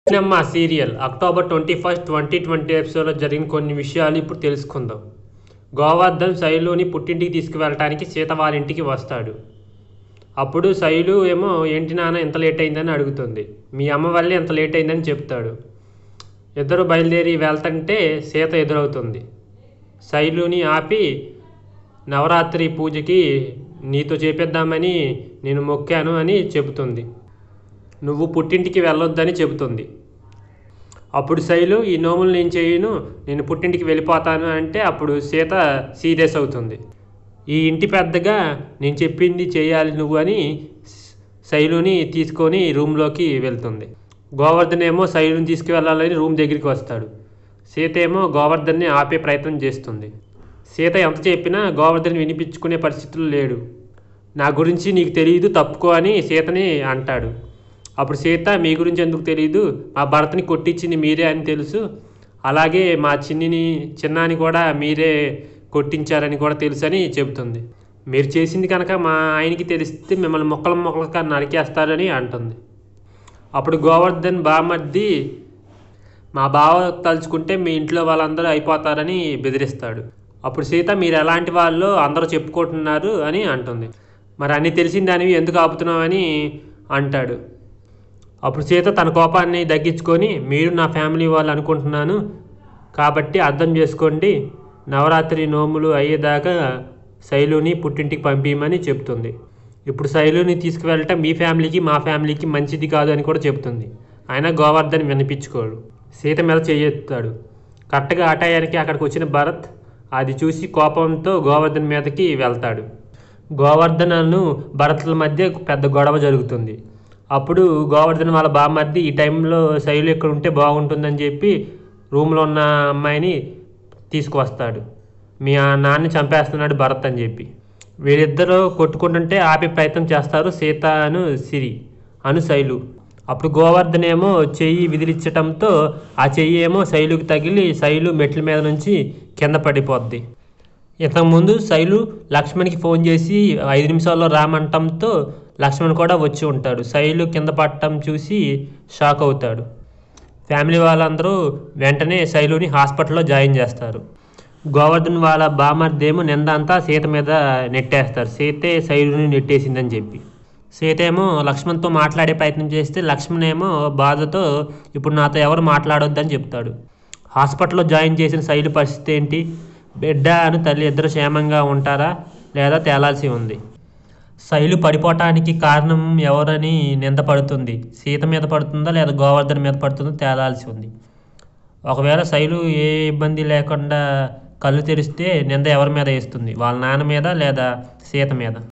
Cinema serial October 21, 2020 ఎపిసోడ్లో జరిగిన కొన్ని విషయాలు ఇప్పుడు తెలుసుకుందాం. గోవర్ధన్ శైలుని పుట్టింటికి తీసుకువెళ్ళటానికి సీత వాళ్ళ ఇంటికి వస్తాడు. అప్పుడు శైలు ఏమో ఏంటి నాన్న ఇంత లేట్ అయిందని అడుగుతుంది. మీ అమ్మ వల్లే ఇంత లేట్ అయిందని చెప్తాడు. ఇద్దరు బయలుదేరి వెళ్తుంటే సీత ఎదురవుతుంది. శైలుని ఆపి నవరాత్రి పూజకి నీతో చేపిద్దామని నేను మొక్కాను అని చెబుతుంది. నువ్వు పుట్టింటికి వెళ్ళొద్దని చెబుతుంది. అప్పుడు శైలు ఈ నోములు నేను చేయను, నేను పుట్టింటికి వెళ్ళిపోతాను అంటే అప్పుడు సీత సీరియస్ అవుతుంది. ఈ ఇంటి పెద్దగా నేను చెప్పింది చేయాలి నువ్వు అని శైలుని తీసుకొని రూమ్లోకి వెళ్తుంది. గోవర్ధన్ ఏమో శైలుని తీసుకువెళ్ళాలని రూమ్ దగ్గరికి వస్తాడు. సీత ఏమో గోవర్ధన్ని ఆపే ప్రయత్నం చేస్తుంది. సీత ఎంత చెప్పినా గోవర్ధన్ వినిపించుకునే పరిస్థితులు లేడు. నా గురించి నీకు తెలియదు, తప్పుకో అని సీతని అంటాడు. అప్పుడు సీత మీ గురించి ఎందుకు తెలియదు, మా భర్తని కొట్టించింది మీరే అని తెలుసు, అలాగే మా చిన్నాని కూడా మీరే కొట్టించారని కూడా తెలుసు అని చెబుతుంది. మీరు చేసింది కనుక మా ఆయనకి తెలిస్తే మిమ్మల్ని మొక్కలుగా నరికేస్తారని అంటుంది. అప్పుడు గోవర్ధన్ బామర్ది మా బావ తలుచుకుంటే మీ ఇంట్లో వాళ్ళందరూ అయిపోతారని బెదిరిస్తాడు. అప్పుడు సీత మీరు ఎలాంటి వాళ్ళు అందరూ చెప్పుకుంటున్నారు అని అంటుంది. మరి అన్నీ తెలిసిన దానివి ఎందుకు ఆపుతున్నావని అంటాడు. అప్పుడు సీత తన కోపాన్ని తగ్గించుకొని మీరు నా ఫ్యామిలీ వాళ్ళు అనుకుంటున్నాను కాబట్టి అర్థం చేసుకోండి, నవరాత్రి నోములు అయ్యేదాకా శైలుని పుట్టింటికి పంపించమని చెప్తుంది. ఇప్పుడు శైలుని తీసుకువెళ్ళటం మీ ఫ్యామిలీకి మా ఫ్యామిలీకి మంచిది కాదు అని కూడా చెప్తుంది. అయినా గోవర్ధన్ వినిపించుకోడు. సీత మీద చేయెత్తాడు. కరెక్ట్గా ఆ టయానికి అక్కడికి వచ్చిన భరత్ అది చూసి కోపంతో గోవర్ధన్ మీదకి వెళ్తాడు. గోవర్ధన్ను భరత్ల మధ్య పెద్ద గొడవ జరుగుతుంది. అప్పుడు గోవర్ధన్ వాళ్ళ బామ్మర్ది ఈ టైంలో శైలు ఎక్కడ ఉంటే బాగుంటుందని చెప్పి రూమ్లో ఉన్న అమ్మాయిని తీసుకువస్తాడు. మీ నాన్నని చంపేస్తున్నాడు భరత్ అని చెప్పి. వీళ్ళిద్దరూ కొట్టుకుంటుంటే ఆపే ప్రయత్నం చేస్తారు సీత అను శైలు. అప్పుడు గోవర్ధన్ ఏమో చెయ్యి విదిలించటంతో ఆ చెయ్యి ఏమో శైలుకి తగిలి శైలు మెట్ల మీద నుంచి కింద పడిపోద్ది. ఇంతకుముందు శైలు లక్ష్మణ్కి ఫోన్ చేసి 5 నిమిషాల్లో రామంటంతో లక్ష్మణ్ కూడా వచ్చి ఉంటాడు. శైలు కింద పడటం చూసి షాక్ అవుతాడు. ఫ్యామిలీ వాళ్ళందరూ వెంటనే శైలుని హాస్పిటల్లో జాయిన్ చేస్తారు. గోవర్ధన్ వాళ్ళ బామర్దేమో నింద అంతా సీత మీద నెట్టేస్తారు. సీతే శైలుని నెట్టేసిందని చెప్పి. సీత ఏమో లక్ష్మణ్తో మాట్లాడే ప్రయత్నం చేస్తే లక్ష్మణ్ ఏమో బాధతో ఇప్పుడు నాతో ఎవరు మాట్లాడొద్దని చెప్తాడు. హాస్పిటల్లో జాయిన్ చేసిన శైలు పరిస్థితి ఏంటి, బిడ్డ అని తల్లి ఇద్దరు క్షేమంగా ఉంటారా లేదా తేలాల్సి ఉంది. శైలు పడిపోవటానికి కారణం ఎవరని నింద పడుతుంది, సీత మీద పడుతుందా లేదా గోవర్ధన్ మీద పడుతుందో తేలాల్సి ఉంది. ఒకవేళ శైలు ఏ ఇబ్బంది లేకుండా కళ్ళు తెరిస్తే నింద ఎవరి మీద వేస్తుంది, వాళ్ళ నాన్న మీద లేదా సీత మీద.